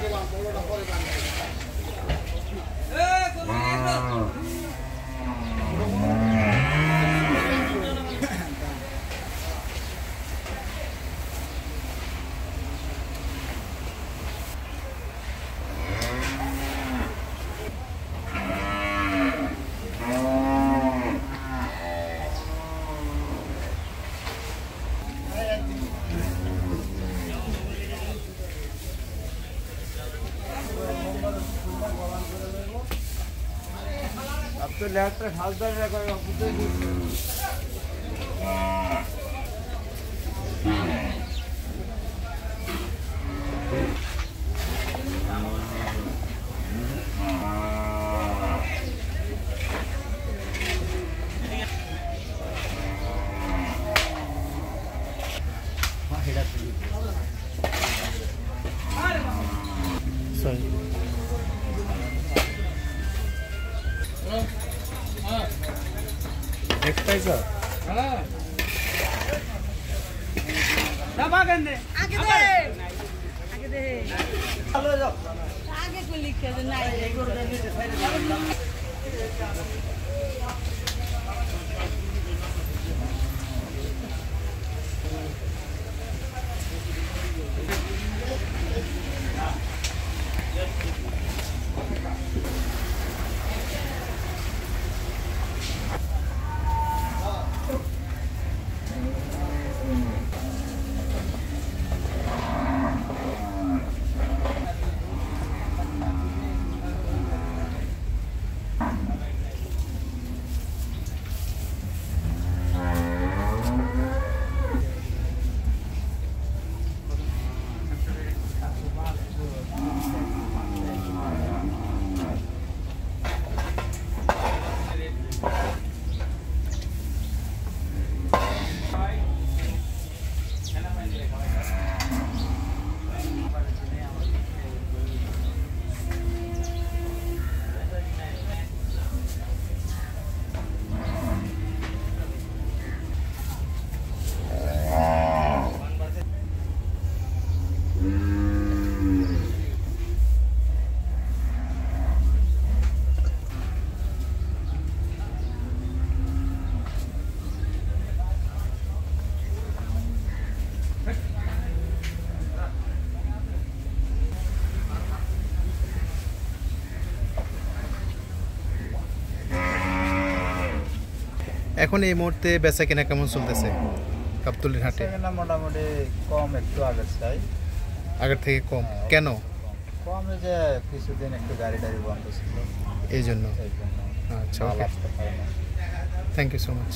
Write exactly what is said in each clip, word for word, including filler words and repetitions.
तो लेटर हालदार रहेगा next time sir हां दबा करने आगे दे आगे दे चलो जाओ आगे को लिख के नहीं এখন এই মুহূর্তে বেচা কেনা কেমন চলতেছে গাবতলীর হাটে? বেচা কেনা মোটামুটি কম, একটু আগের চাই আগের থেকে কম। কেন কম? এই যে কিছুদিন একটু গাড়ি টাড়ি বন্ধ ছিল এই জন্য। আচ্ছা, okay, thank you so much.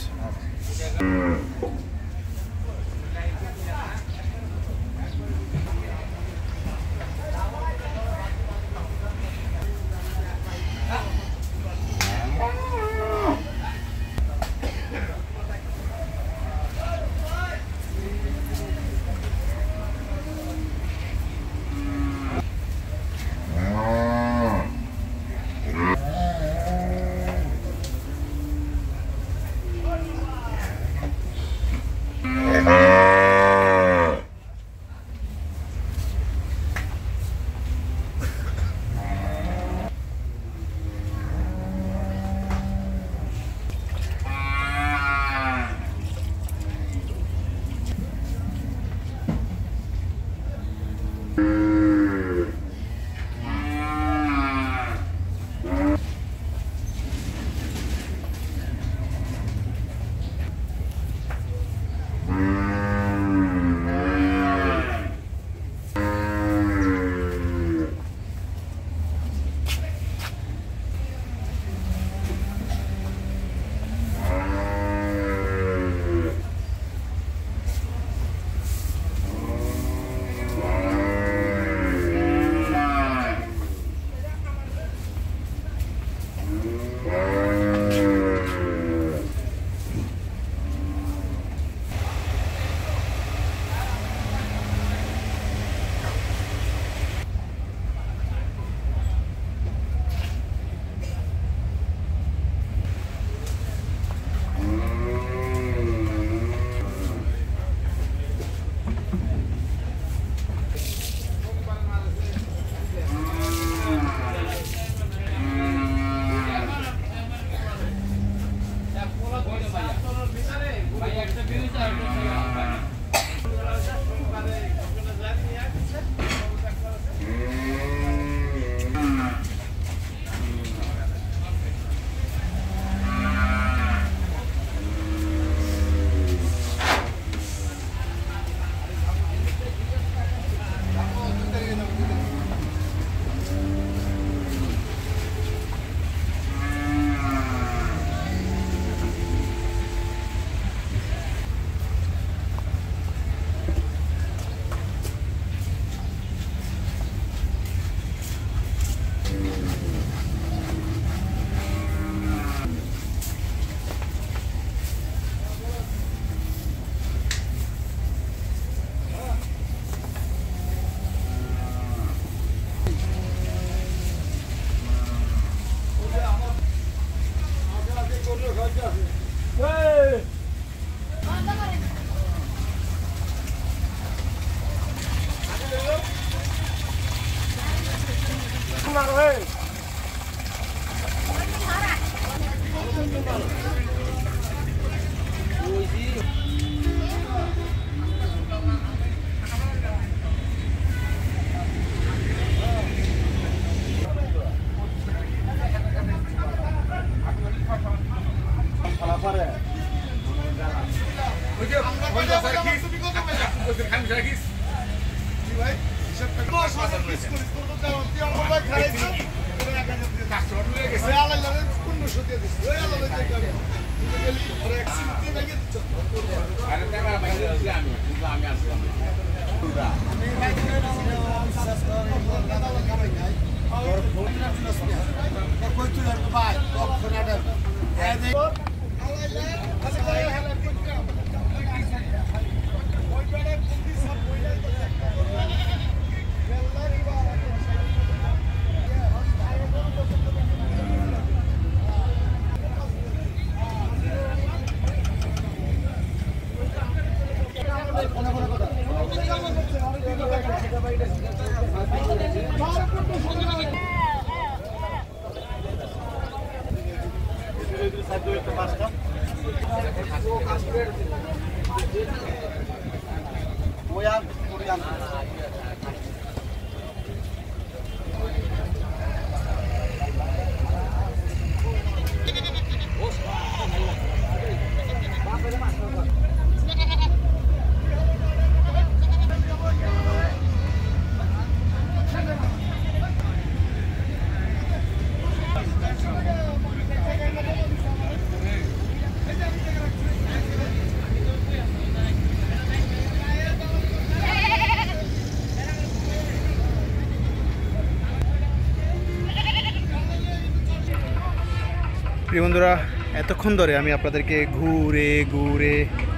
প্রিয় বন্ধুরা, এতক্ষণ ধরে আমি আপনাদেরকে ঘুরে ঘুরে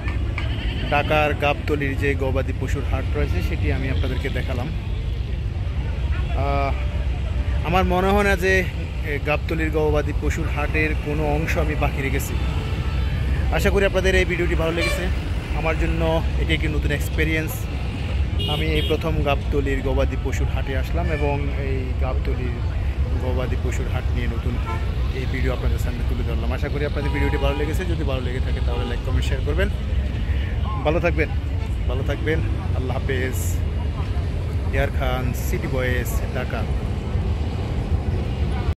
ঢাকার গাবতলীর যে গবাদি পশুর হাট রয়েছে সেটি আমি আপনাদেরকে দেখালাম। আমার মনে হয় না যে গাবতলীর গবাদি পশুর হাটের কোনো অংশ আমি বাকি রেখেছি। আশা করি আপনাদের এই ভিডিওটি ভালো লেগেছে। আমার জন্য এটি একটি নতুন এক্সপিরিয়েন্স। আমি এই প্রথম গাবতলীর গবাদি পশুর হাটে আসলাম এবং এই গাবতলীর গবাদি পশুর হাট নিয়ে নতুন এই ভিডিও আপনাদের সামনে তুলে ধরলাম। আশা করি আপনাদের ভিডিওটি ভালো লেগেছে। যদি ভালো লেগে থাকে তাহলে লাইক কমেন্ট শেয়ার করবেন। ভালো থাকবেন ভালো থাকবেন আল্লাহ হাফেজ। ইয়ার খান, সিটি বয়েস, ঢাকা।